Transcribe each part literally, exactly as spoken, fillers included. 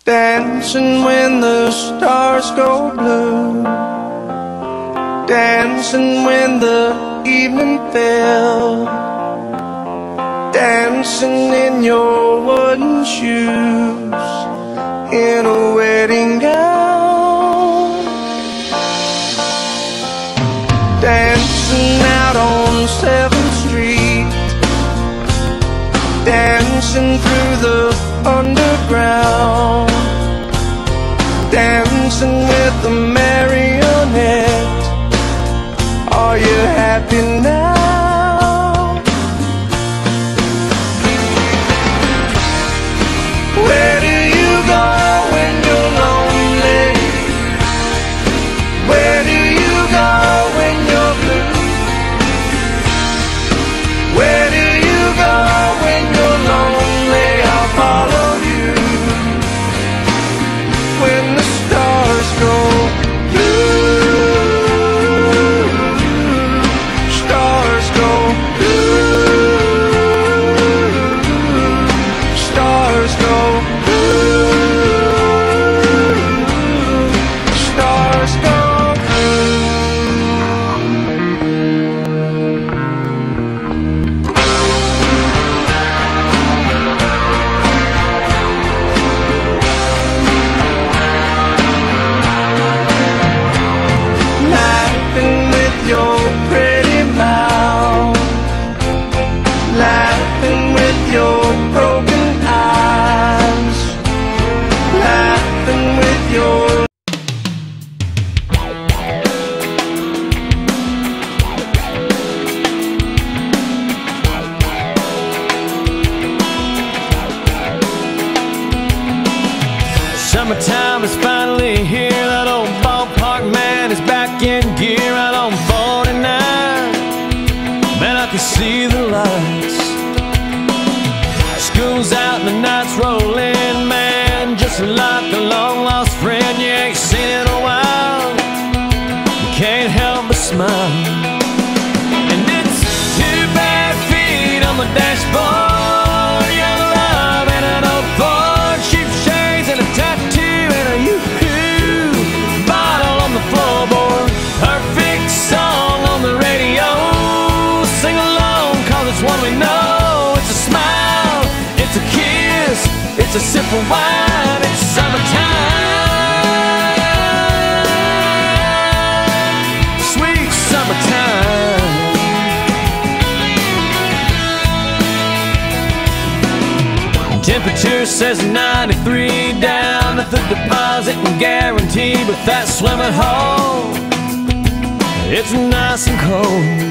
Dancing when the stars go blue, dancing when the evening fell, dancing in your wooden shoes, in a wedding gown, dancing out on seventh street, dancing through the underground, dancing with the marionette. Are you happy now? Where do you go when you're lonely? Where do you go when you're blue? Where do you go when you're lonely? I'll follow you. When the stars go blue, stars go blue, stars go blue, stars go your pretty mouth, laughing with your broken eyes, laughing with your Summertime is finally here. That old ballpark man is back in gear out on forty-nine. Man, I can see the lights. School's out and the night's rolling. Man, just like a long-lost friend you ain't seen in a while. You can't help but smile. And it's two bad feet on the dashboard, young love and an old Ford, cheap shades and a tattoo and a yoo-hoo bottle on the floorboard. Perfect song on the radio. Sing along, cause it's one we know. It's a smile, it's a kiss, it's a sip of wine. It's summertime, sweet summertime. Temperature says ninety-three down at the deposit and guaranteed with that swimming hole. It's nice and cold.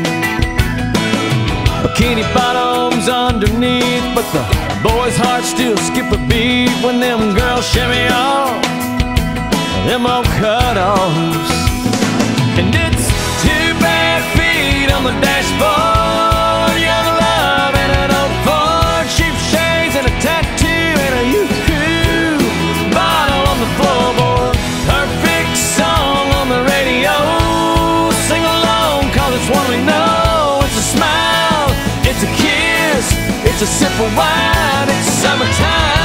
Bikini bottoms underneath, but the boys' hearts still skip a beat when them girls shimmy off them old cut-offs. And it's two bad feet on the dashboard, young love and an old Ford, cheap shades and a tattoo and a yoo-hoo bottle on the floorboard. Perfect song on the radio. Sing along, cause it's one we know. It's a smile, it's a kiss, it's a sip of wine. It's summertime.